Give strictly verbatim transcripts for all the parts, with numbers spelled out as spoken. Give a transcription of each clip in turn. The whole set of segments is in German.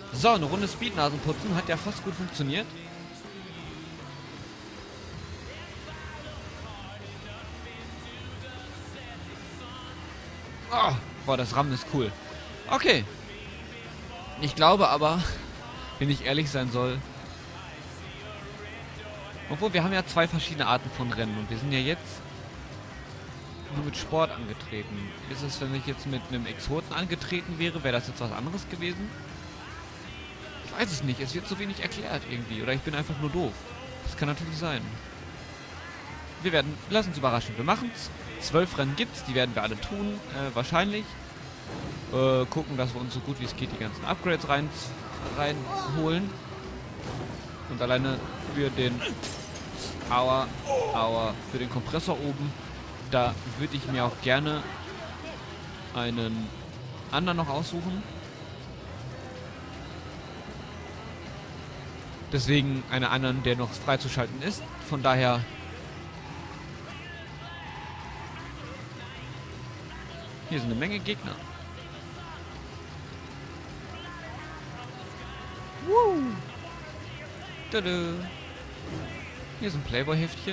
So, eine Runde Speednasenputzen hat ja fast gut funktioniert. Oh, boah, das Rammen ist cool. Okay. Ich glaube aber, wenn ich ehrlich sein soll, obwohl wir haben ja zwei verschiedene Arten von Rennen und wir sind ja jetzt nur mit Sport angetreten. Ist es, wenn ich jetzt mit einem Exoten angetreten wäre, wäre das jetzt was anderes gewesen? Ich weiß es nicht, es wird so wenig erklärt irgendwie. Oder ich bin einfach nur doof. Das kann natürlich sein. Wir werden, lass uns überraschen, wir machen's. Zwölf Rennen gibt's, die werden wir alle tun, äh, wahrscheinlich. Äh, gucken, dass wir uns so gut wie es geht die ganzen Upgrades rein, reinholen. Und alleine für den Aua, Aua, für den Kompressor oben, da würde ich mir auch gerne einen anderen noch aussuchen. Deswegen einen anderen, der noch freizuschalten ist. Von daher... Hier sind eine Menge Gegner. Woo! Tada. Hier ist ein Playboy-Heftchen.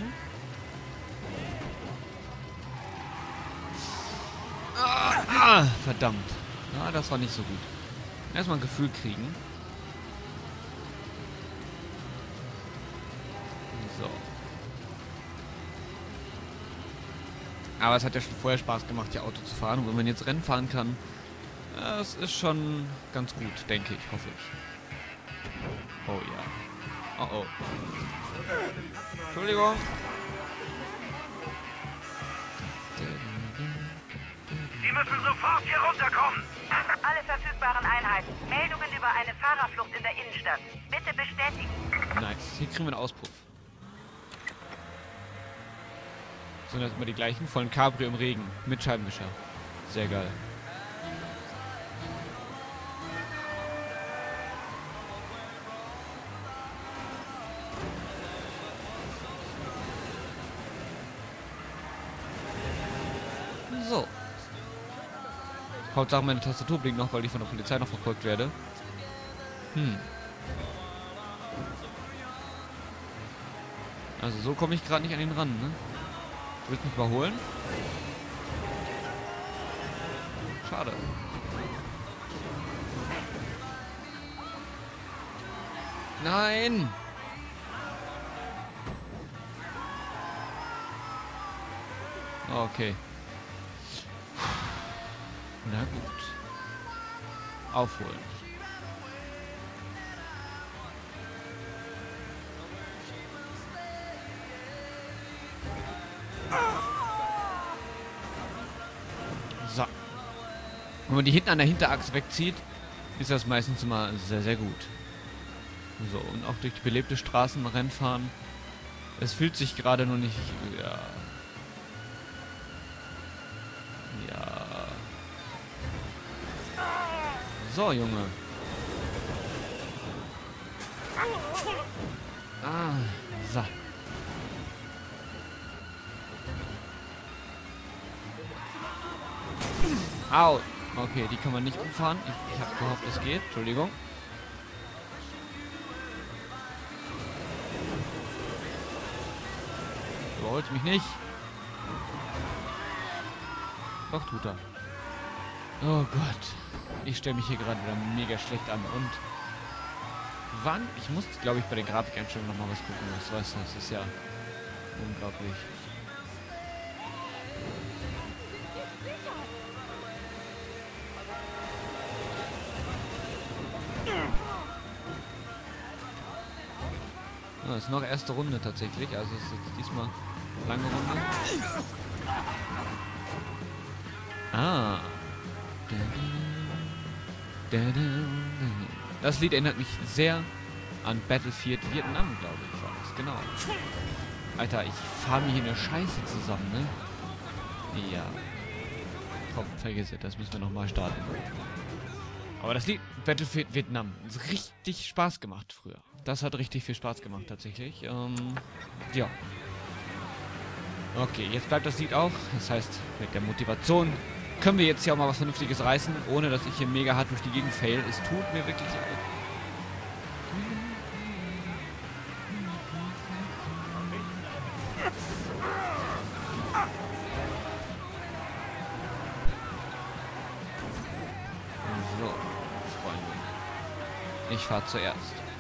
Ah, ah, verdammt. Ah, das war nicht so gut. Erstmal ein Gefühl kriegen. So. Aber es hat ja schon vorher Spaß gemacht, hier Auto zu fahren. Und wenn man jetzt Rennen fahren kann, das ist schon ganz gut, denke ich, hoffe ich. Oh ja. Oh oh. Entschuldigung. Sie müssen sofort hier runterkommen. Alle verfügbaren Einheiten. Meldungen über eine Fahrerflucht in der Innenstadt. Bitte bestätigen. Nice. Hier kriegen wir einen Auspuff. Sind das immer die gleichen? Vollen Cabrio im Regen. Mit Scheibenwischer. Sehr geil. So. Hauptsache meine Tastatur blinkt noch, weil ich von der Polizei noch verfolgt werde. Hm. Also so komme ich gerade nicht an ihn ran, ne? Du willst mich überholen? Schade. Nein! Okay. Na gut. Aufholen. So. Wenn man die hinten an der Hinterachse wegzieht, ist das meistens immer sehr, sehr gut. So, und auch durch die belebte Straßen Rennen fahren. Es fühlt sich gerade noch nicht... Ja. Ja. So, Junge. Ah, so. Au. Okay, die kann man nicht umfahren. Ich, ich habe gehofft, es geht. Entschuldigung. Überholt mich nicht. Doch, tut er. Oh Gott. Ich stelle mich hier gerade wieder mega schlecht an. Und wann? Ich muss, glaube ich, bei den Grafikeinstellungen nochmal was gucken. Das weißt du, das ist ja unglaublich. Ja, das ist noch erste Runde tatsächlich. Also es ist jetzt diesmal lange Runde. Ah. Das Lied erinnert mich sehr an Battlefield Vietnam, glaube ich, war das. Genau. Alter, ich fahre mir hier eine Scheiße zusammen, ne? Ja. Komm, vergiss es, das müssen wir nochmal starten. Aber das Lied Battlefield Vietnam hat richtig Spaß gemacht früher. Das hat richtig viel Spaß gemacht, tatsächlich. Ähm, ja. Okay, jetzt bleibt das Lied auch. Das heißt, mit der Motivation können wir jetzt hier auch mal was Vernünftiges reißen, ohne dass ich hier mega hart durch die Gegend fail. Es tut mir wirklich leid. So, Freunde. Ich fahre zuerst.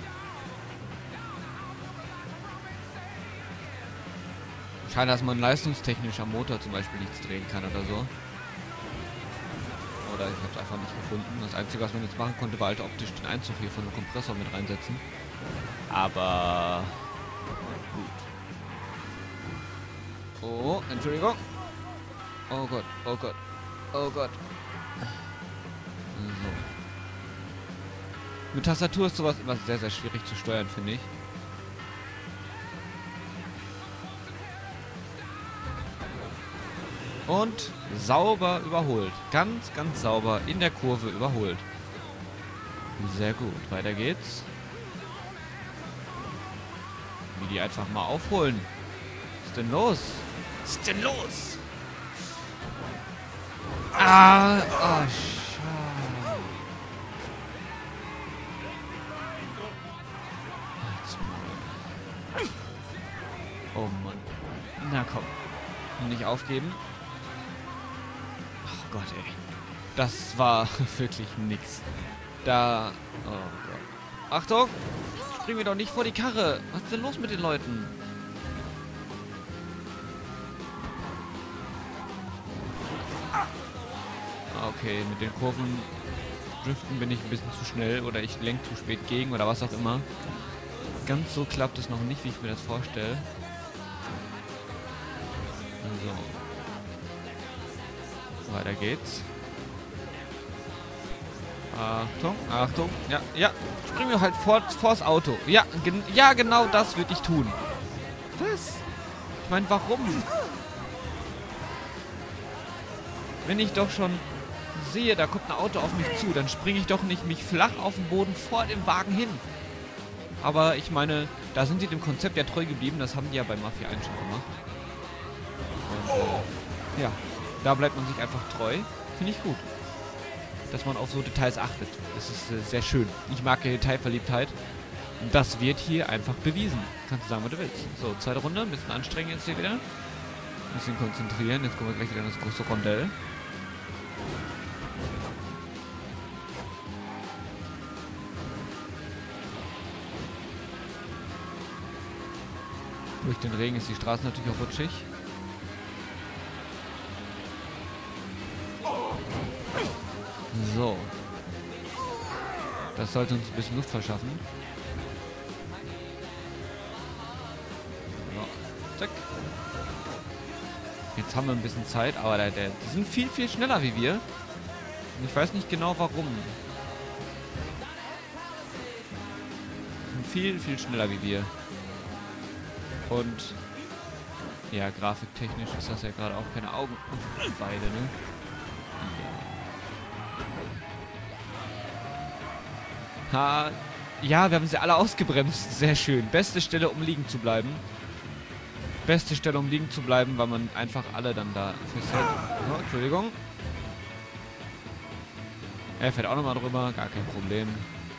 Schade, dass man leistungstechnisch am Motor zum Beispiel nichts drehen kann oder so. Oder ich habe es einfach nicht gefunden. Das Einzige, was man jetzt machen konnte, war halt optisch den Einzug hier von dem Kompressor mit reinsetzen. Aber gut. Oh, Entschuldigung. Oh Gott, oh Gott, oh Gott. So. Mit Tastatur ist sowas immer sehr, sehr schwierig zu steuern, finde ich. Und sauber überholt. Ganz, ganz sauber in der Kurve überholt. Sehr gut. Weiter geht's. Wie die einfach mal aufholen. Was ist denn los? Was ist denn los? Ah, oh, schade. Oh Mann. Na komm. Nicht aufgeben. Oh Gott, ey. Das war wirklich nix. Da... Oh Gott. Achtung! Spring mir doch nicht vor die Karre. Was ist denn los mit den Leuten? Okay, mit den Kurven driften bin ich ein bisschen zu schnell oder ich lenke zu spät gegen oder was auch immer. Ganz so klappt es noch nicht, wie ich mir das vorstelle. So. Weiter geht's. Achtung, Achtung. Ja, ja. Spring mir halt vor, vors Auto. Ja, gen ja, genau das würde ich tun. Was? Ich meine, warum? Wenn ich doch schon sehe, da kommt ein Auto auf mich zu, dann springe ich doch nicht mich flach auf den Boden vor dem Wagen hin. Aber ich meine, da sind sie dem Konzept ja treu geblieben. Das haben die ja bei Mafia eins schon gemacht. Und, äh, ja, da bleibt man sich einfach treu. Finde ich gut. Dass man auf so Details achtet. Das ist äh, sehr schön. Ich mag die Detailverliebtheit. Und das wird hier einfach bewiesen. Kannst du sagen, was du willst. So, zweite Runde. Ein bisschen anstrengend jetzt hier wieder. Ein bisschen konzentrieren. Jetzt kommen wir gleich wieder in das große Rondell. Durch den Regen ist die Straße natürlich auch rutschig. So. Das sollte uns ein bisschen Luft verschaffen. So. Zack. Jetzt haben wir ein bisschen Zeit, aber der, der, die sind viel, viel schneller wie wir. Und ich weiß nicht genau warum. Die sind viel, viel schneller wie wir. Und ja, grafiktechnisch ist das ja gerade auch keine Augenweide, ne? Ha, ja, wir haben sie alle ausgebremst. Sehr schön. Beste Stelle, um liegen zu bleiben. Beste Stelle, um liegen zu bleiben, weil man einfach alle dann da festhält. Oh, Entschuldigung. Er fährt auch nochmal drüber. Gar kein Problem.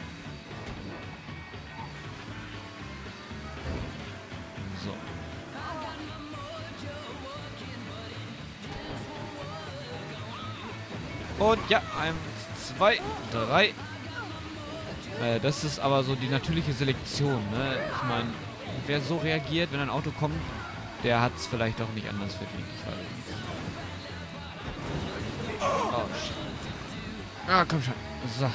Und ja, eins, zwei, drei. Äh, das ist aber so die natürliche Selektion, ne? Ich meine, wer so reagiert, wenn ein Auto kommt, der hat es vielleicht auch nicht anders verdient. Ich weiß nicht. Oh, shit. Ah, komm schon. So.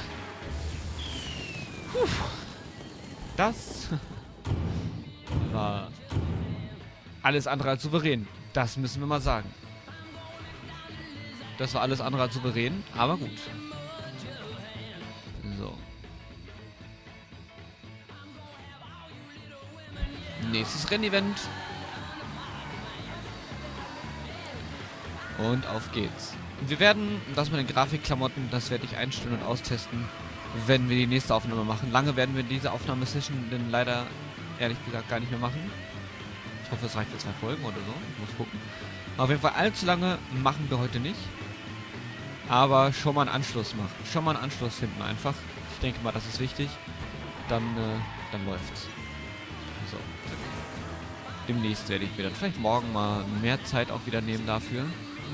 Puh. Das war alles andere als souverän. Das müssen wir mal sagen. Das war alles andere als souverän, aber gut. So. Nächstes Rennevent. Und auf geht's. Wir werden, das mit den Grafikklamotten, das werde ich einstellen und austesten, wenn wir die nächste Aufnahme machen. Lange werden wir diese Aufnahmesession denn leider, ehrlich gesagt, gar nicht mehr machen. Ich hoffe, es reicht für zwei Folgen oder so. Ich muss gucken. Auf jeden Fall allzu lange machen wir heute nicht. Aber schon mal einen Anschluss machen. Schon mal einen Anschluss finden einfach. Ich denke mal, das ist wichtig. dann, äh, dann läuft es. So. Demnächst werde ich mir dann vielleicht morgen mal mehr Zeit auch wieder nehmen dafür.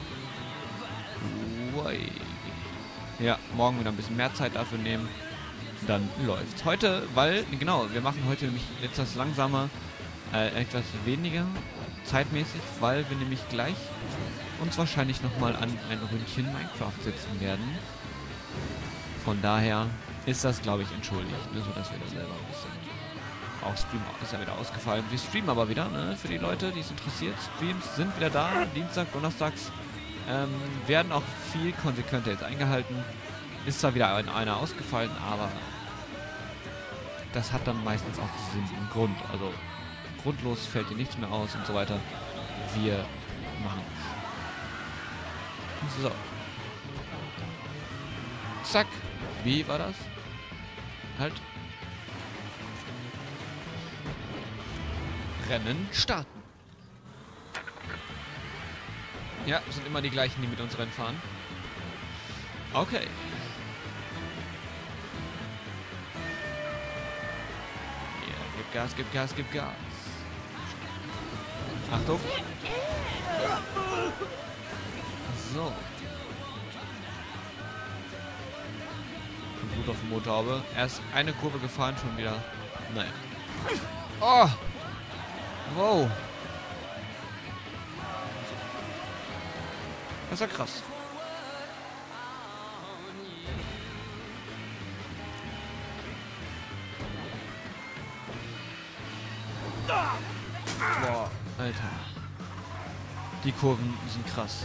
Ui. Ja, morgen wieder ein bisschen mehr Zeit dafür nehmen. Dann läuft's. Heute, weil, genau, wir machen heute nämlich etwas langsamer, äh, etwas weniger zeitmäßig, weil wir nämlich gleich uns wahrscheinlich nochmal an ein Ründchen Minecraft setzen werden. Von daher ist das, glaube ich, entschuldigt, ne, so dass wir das selber ein bisschen... Auch Stream ist ja wieder ausgefallen. Wir streamen aber wieder, ne, für die Leute, die es interessiert. Streams sind wieder da, Dienstag, Donnerstags. Ähm, werden auch viel konsequenter jetzt eingehalten. Ist zwar wieder ein, einer ausgefallen, aber das hat dann meistens auch Sinn und Grund. Also grundlos fällt dir nichts mehr aus und so weiter. Wir machen es. So. Zack. Wie war das? Halt. Rennen starten. Ja, sind immer die gleichen, die mit uns Rennen fahren. Okay. Ja, gib Gas, gib Gas, gib Gas. Achtung. So. Gut auf dem Motorhaube. Erst eine Kurve gefahren, schon wieder. Nein. Oh! Wow. Das ist ja krass. Boah, Alter. Die Kurven sind krass.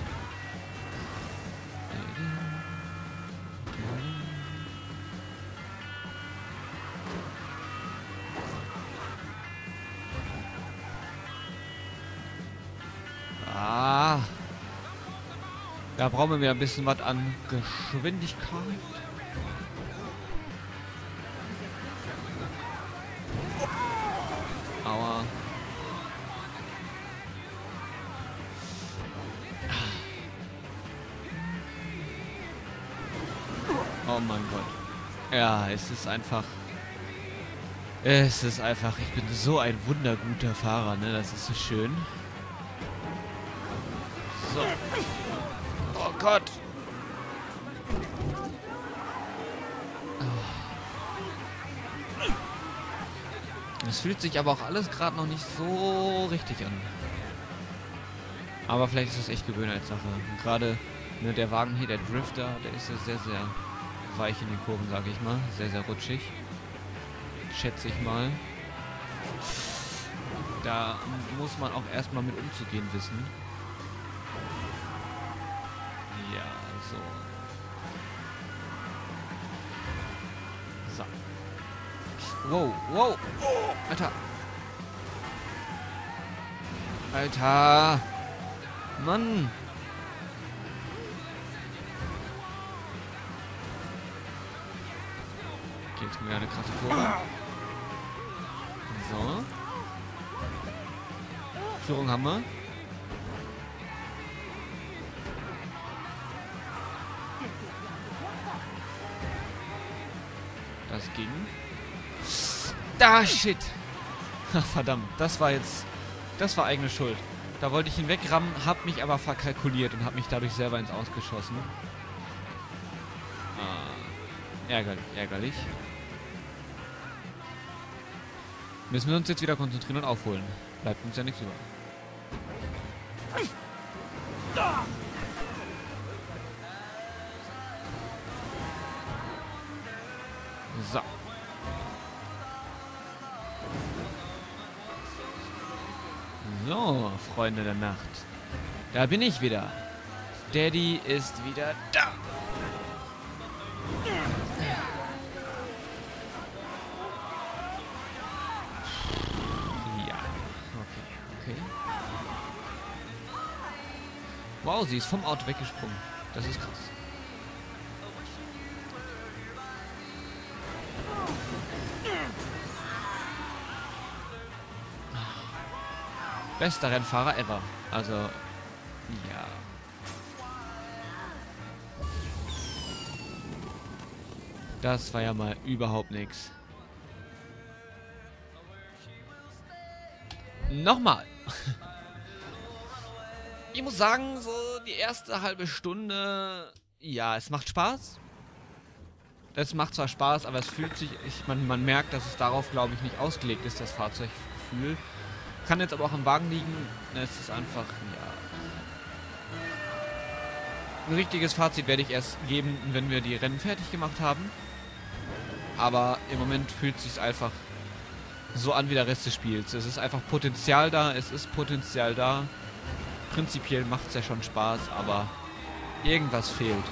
Ah. Da brauchen wir wieder ein bisschen was an Geschwindigkeit. Aua. Oh mein Gott. Ja, es ist einfach... Es ist einfach... Ich bin so ein wunderguter Fahrer, ne? Das ist so schön. So. Oh Gott. Es fühlt sich aber auch alles gerade noch nicht so richtig an. Aber vielleicht ist es echt Gewöhnheitssache. Gerade ne, der Wagen hier, der Drifter, der ist ja sehr, sehr weich in den Kurven, sage ich mal. Sehr, sehr rutschig. Schätze ich mal. Da muss man auch erstmal mit umzugehen wissen. Ja, so. So. Wow, wow. Alter. Alter. Mann. Okay, jetzt kommt wieder eine krasse Kurve. So. Führung haben wir. Das ging. Da, shit. Ach, verdammt. Das war jetzt... Das war eigene Schuld. Da wollte ich ihn wegrammen, hab mich aber verkalkuliert und hab mich dadurch selber ins Ausgeschossen. Ah, ärgerlich, ärgerlich. Müssen wir uns jetzt wieder konzentrieren und aufholen. Bleibt uns ja nichts über. So. So, Freunde der Nacht. Da bin ich wieder. Daddy ist wieder da. Ja. Okay, okay. Wow, sie ist vom Auto weggesprungen. Das ist krass. Bester Rennfahrer ever. Also, ja. Das war ja mal überhaupt nichts. nochmal. Ich muss sagen, so die erste halbe Stunde, ja, es macht Spaß. Es macht zwar Spaß, aber es fühlt sich, ich, man, man merkt, dass es darauf, glaube ich, nicht ausgelegt ist, das Fahrzeuggefühl. Kann jetzt aber auch am Wagen liegen. Es ist einfach, ja. Ein richtiges Fazit werde ich erst geben, wenn wir die Rennen fertig gemacht haben. Aber im Moment fühlt es sich einfach so an wie der Rest des Spiels. Es ist einfach Potenzial da, es ist Potenzial da. Prinzipiell macht es ja schon Spaß, aber irgendwas fehlt.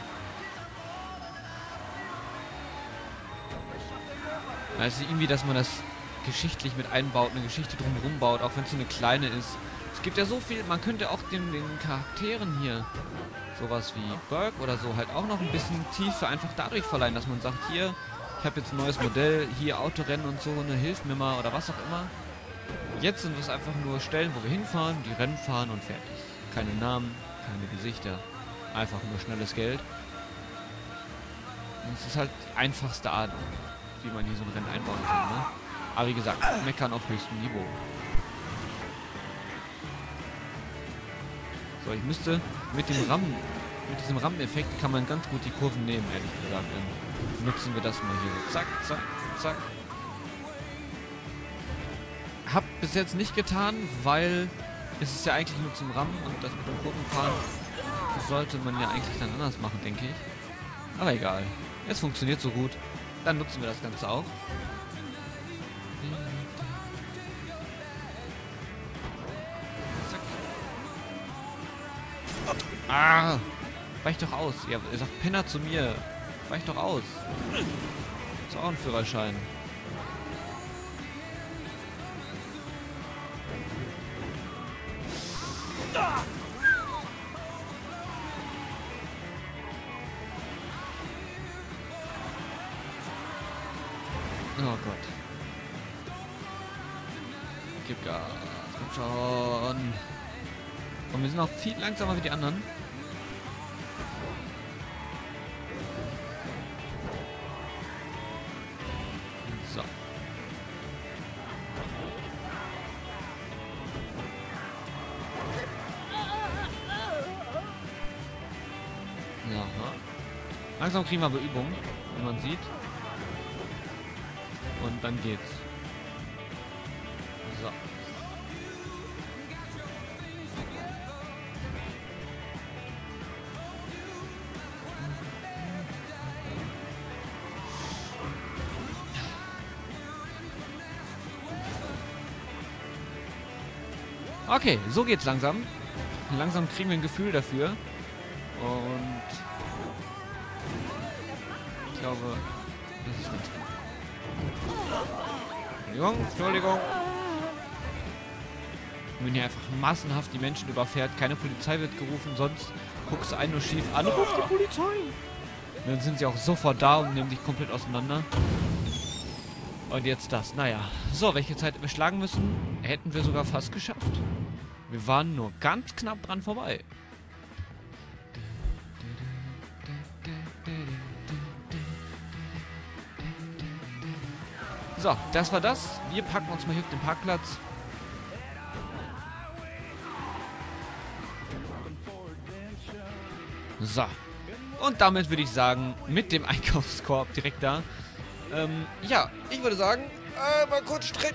Also irgendwie, dass man das geschichtlich mit einbaut, eine Geschichte drumherum baut, auch wenn es so eine kleine ist. Es gibt ja so viel, man könnte auch den, den Charakteren hier sowas wie Burke oder so halt auch noch ein bisschen Tiefe einfach dadurch verleihen, dass man sagt, hier, ich habe jetzt ein neues Modell, hier Autorennen und so, ne, hilf mir mal oder was auch immer. Jetzt sind es einfach nur Stellen, wo wir hinfahren, die Rennen fahren und fertig. Keine Namen, keine Gesichter, einfach nur schnelles Geld. Und es ist halt die einfachste Art, wie man hier so ein Rennen einbauen kann, ne? Aber wie gesagt, meckern auf höchstem Niveau. So, ich müsste mit dem Rammen, mit diesem Rammeneffekt kann man ganz gut die Kurven nehmen, ehrlich gesagt. Dann nutzen wir das mal hier so. Zack, zack, zack. Hab bis jetzt nicht getan, weil es ist ja eigentlich nur zum Rammen und das mit dem Kurvenfahren sollte man ja eigentlich dann anders machen, denke ich. Aber egal. Es funktioniert so gut. Dann nutzen wir das Ganze auch. Ah! Weich doch aus. Ja, er sagt Penner zu mir. Weich doch aus. Ist auch ein Führerschein. Oh Gott. Gib Gas. Komm schon. Und wir sind auch viel langsamer wie die anderen. So. Ja. Langsam kriegen wir aber Übung, wie man sieht. Und dann geht's. So. Okay, so geht's langsam. Langsam kriegen wir ein Gefühl dafür. Und ich glaube, das ist ganz gut. Entschuldigung, Entschuldigung. Wenn hier einfach massenhaft die Menschen überfährt, keine Polizei wird gerufen, sonst guckst du einen nur schief an, ruf die Polizei. Und dann sind sie auch sofort da und nehmen dich komplett auseinander. Und jetzt das. Naja. So, welche Zeit wir schlagen müssen, hätten wir sogar fast geschafft. Wir waren nur ganz knapp dran vorbei. So, das war das. Wir packen uns mal hier auf den Parkplatz. So. Und damit würde ich sagen, mit dem Einkaufskorb direkt da. Ähm, ja, ich würde sagen, äh, mal kurz strecken.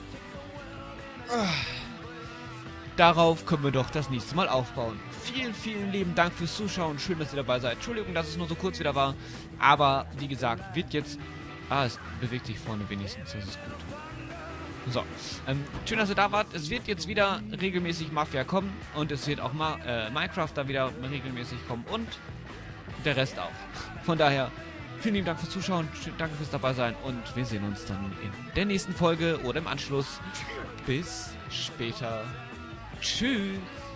Darauf können wir doch das nächste Mal aufbauen. Vielen, vielen lieben Dank fürs Zuschauen. Schön, dass ihr dabei seid. Entschuldigung, dass es nur so kurz wieder war. Aber, wie gesagt, wird jetzt... Ah, es bewegt sich vorne wenigstens. Das ist gut. So. Ähm, schön, dass ihr da wart. Es wird jetzt wieder regelmäßig Mafia kommen. Und es wird auch Ma äh, Minecraft da wieder regelmäßig kommen. Und der Rest auch. Von daher... Vielen lieben Dank fürs Zuschauen, danke fürs dabei sein und wir sehen uns dann in der nächsten Folge oder im Anschluss. Bis später. Tschüss.